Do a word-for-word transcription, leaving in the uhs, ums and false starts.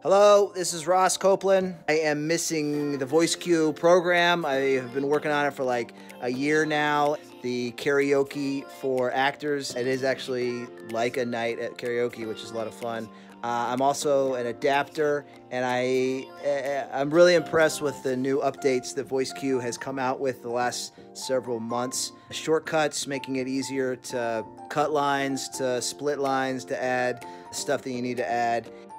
Hello, this is Ross Copeland. I am missing the VoiceQ program. I have been working on it for like a year now. The karaoke for actors. It is actually like a night at karaoke, which is a lot of fun. Uh, I'm also an adapter, and I, uh, I'm really impressed with the new updates that VoiceQ has come out with the last several months. Shortcuts, making it easier to cut lines, to split lines, to add stuff that you need to add.